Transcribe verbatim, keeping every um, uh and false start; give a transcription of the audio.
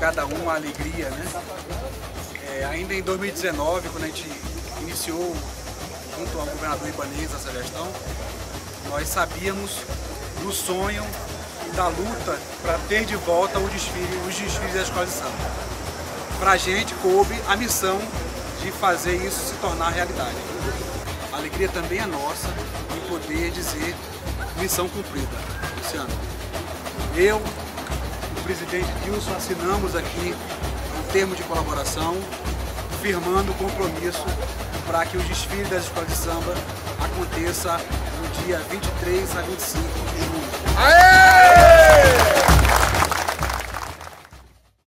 cada um a alegria, né? É, ainda em dois mil e dezenove, quando a gente iniciou junto ao governador Ibanez essa gestão, nós sabíamos do sonho e da luta para ter de volta o desfile, os desfiles da escola de samba. Para a gente coube a missão de fazer isso se tornar realidade. A alegria também é nossa em poder dizer missão cumprida. Luciano, eu, o presidente Dilson, assinamos aqui um termo de colaboração, firmando o compromisso para que os desfiles das escolas de samba aconteça no dia vinte e três a vinte e cinco de junho. Aê!